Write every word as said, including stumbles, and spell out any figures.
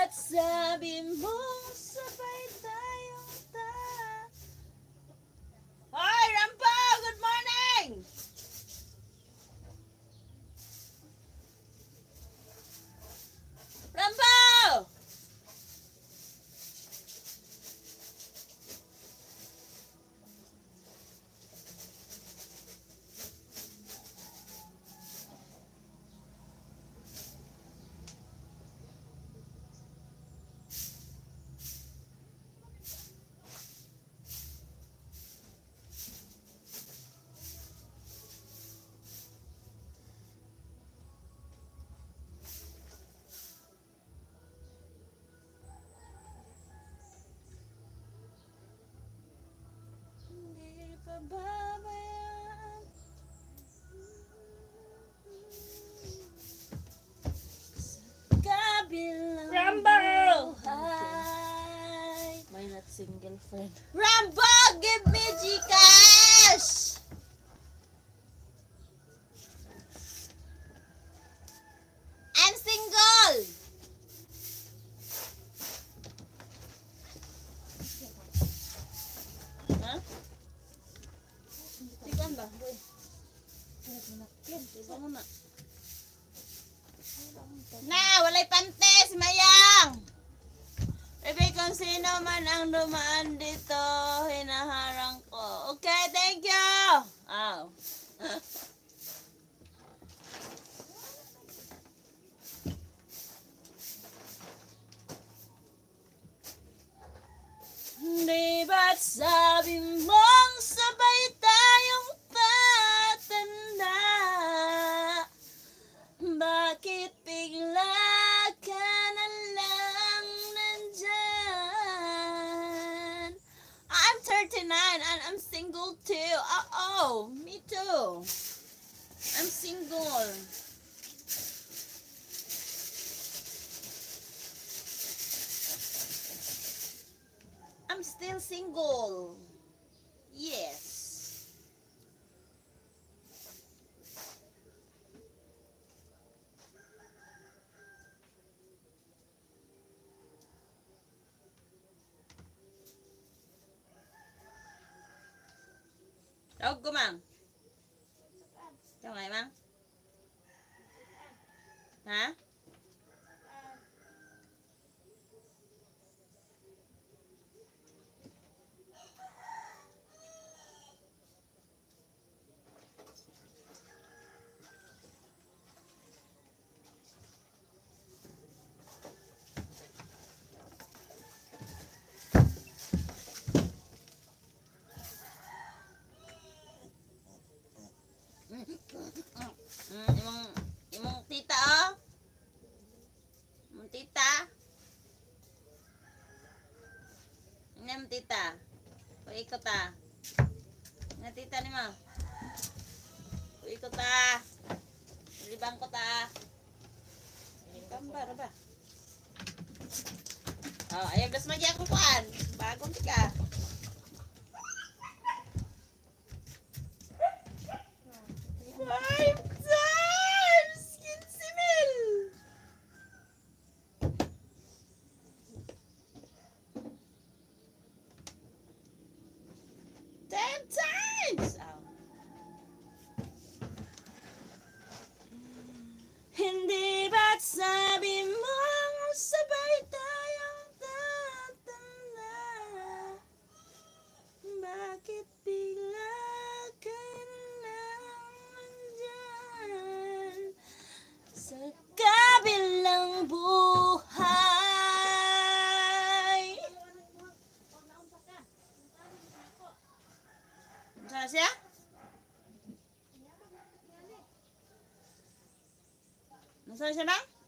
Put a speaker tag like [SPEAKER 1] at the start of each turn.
[SPEAKER 1] ba't sabi mo sabay tayong ta... Hoy, Rampo! Good morning! Rampo! Babayaan sa kabilang
[SPEAKER 2] Rambo!
[SPEAKER 1] buhay.
[SPEAKER 2] May not single friend.
[SPEAKER 1] Rambo, give me Gcash! I'm single! Ha? Tigan ba? Boy. Tigan mo na. Na, walay pante si Mayang! Bebe, kung sino man ang dumaan dito, hinaharang ko. Okay, thank you! Ow. Di ba't sabi mong sabay tayong tatanda? Bakit bigla ka na lang nandyan? I'm thirty-nine and I'm single too. Uh-oh, me too. I'm single. I'm still single. Yes. Tawag ko, Mang. Tawag nga, Mang. Ha? Mm, imong imong tita oh. Imong tita. Imong tita. Paikot ta. Nga tita ni mo. Paikot ta. Libang ko ta. Gambar ba? Oh, ayaw das magi ako kuan. Bagong tika. Five times! quinze mil! Ten times! Oh. Hindi ba't sabi mo sabay tayong tatanda? Bakit bigla ka sa kabilang buhay? Saan siya? Nasaan siya na?